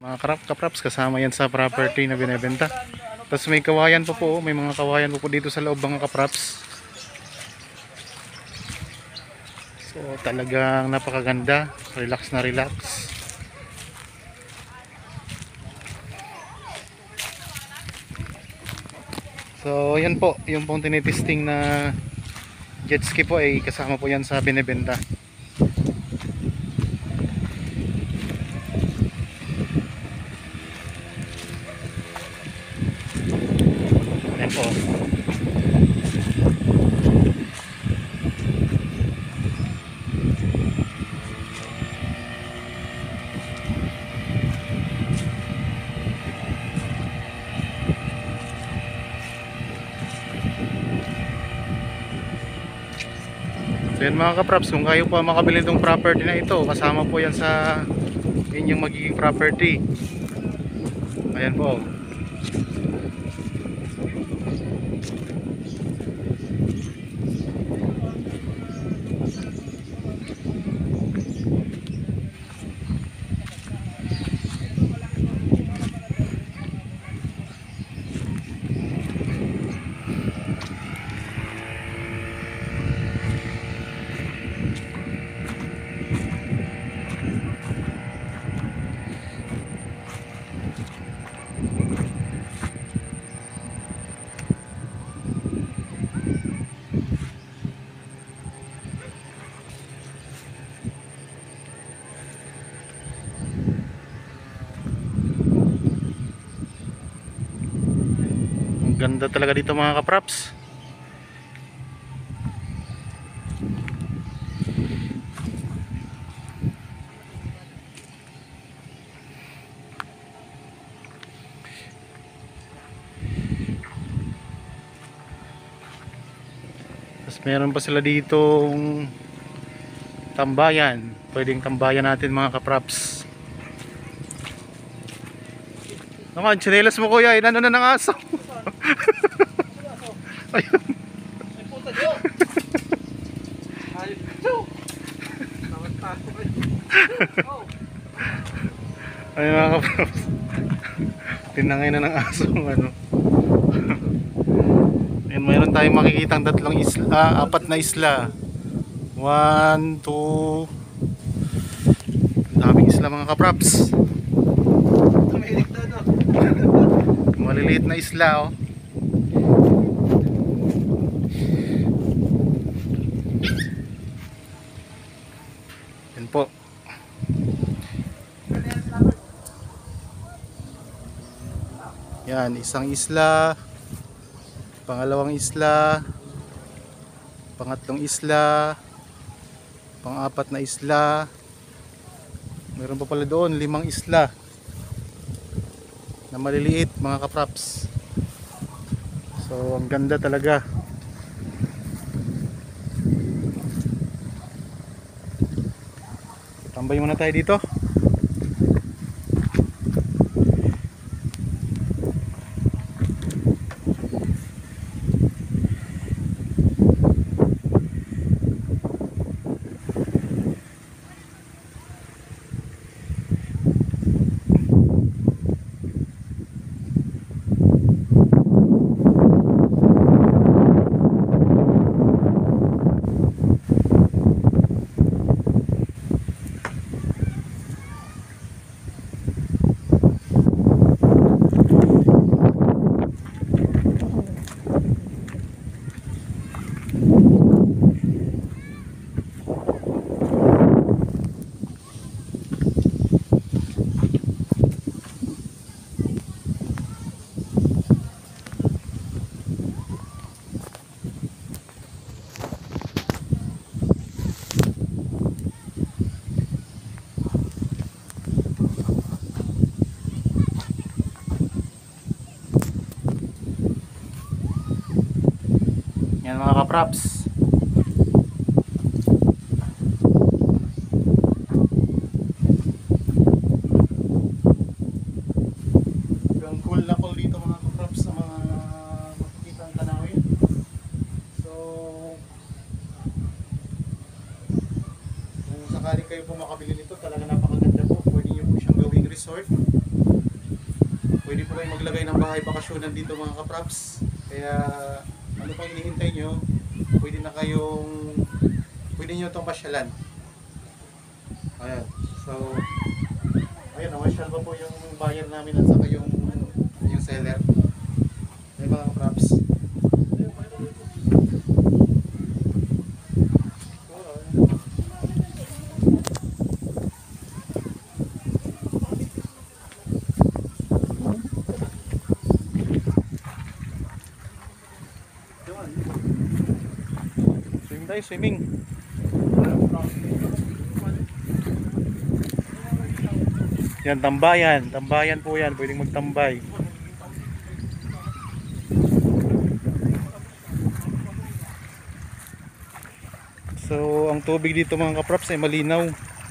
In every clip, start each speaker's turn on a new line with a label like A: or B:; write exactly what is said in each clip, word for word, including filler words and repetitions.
A: Mga krap kapraps, kasama yan sa property na binebenta. Tapos may kawayan pa po, may mga kawayan pa po dito sa loob mga kapraps. So talagang napakaganda, relax na relax. So yan po, yung pong tinitesting na jet ski po ay kasama po yan sa binebenta. Yan po. So yan mga kapraps, kung kayo po makabili itong property na ito, kasama po yan sa inyong magiging property. Ayan po. Ganda talaga dito mga kapraps. Tapos meron pa sila ditong tambayan. Pwedeng tambayan natin mga kapraps. Naman, tsinelas mo kuya, inano na ng aso. Ayun. Ayun mga kapraps. Tinangay na ng aso ano. Ayun, mayroon tayong makikitang tatlong isla, ah, apat na isla. One, two. Daming isla mga kapraps. Maliliit na isla oh. Yan po. Yan, isang isla, pangalawang isla, pangatlong isla, pang-apat na isla. Meron pa pala doon limang isla na maliliit mga kapraps. So ang ganda talaga. Tambay muna tayo dito. Yan mga kapraps. Yung cool na cool dito mga kapraps sa mga makikita ang tanawin. So kung sakali kayo po makabili nito, talaga napakaganda po. Pwede nyo po siyang gawing resort. Pwede po kayong maglagay ng bahay bakasyonan dito mga kapraps. Kaya ano pang hinihintay nyo, pwede na kayong pwede nyo itong pasyalan. Ayan. So ayan, namasyal pa po yung buyer namin at saka yung yung seller. Ayan mga kapraps. Swimming tayo, swimming. Yan, tambayan. Tambayan po yan. Pwedeng magtambay. So, ang tubig dito mga kaprops ay malinaw.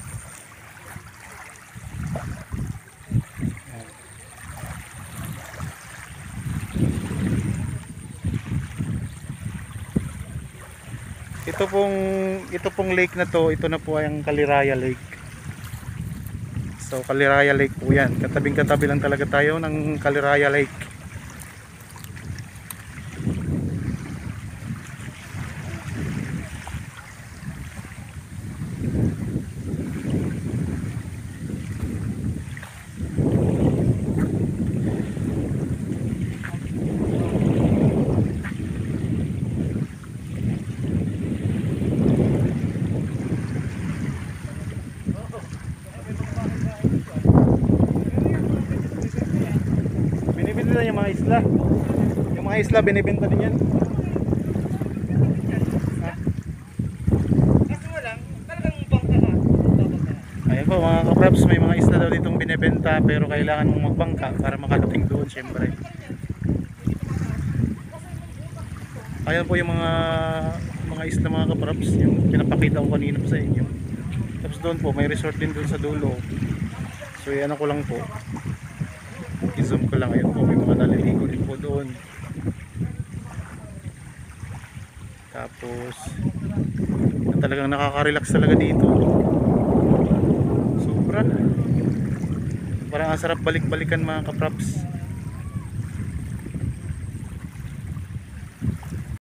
A: Ito pong ito pong lake na to, ito na po ay ang Caliraya Lake. So Caliraya Lake po yan. Katabing katabi lang talaga tayo ng Caliraya Lake. Binibenta yung mga isla. Yung mga isla binibenta din yan. Ayan po mga kapraps, may mga isla daw ditong binibenta pero kailangan mong magbangka para makarating doon syempre. Ayan po yung mga mga isla mga kapraps, yung pinapakita ko kanina po sa inyo. Tapos doon po may resort din doon sa dulo. So yan ako lang po. I-zoom ko lang. Ayan po, may mga naliligo din po doon. Tapos talagang nakaka-relax talaga dito. Sobra. Parang ang sarap balik-balikan mga kapraps.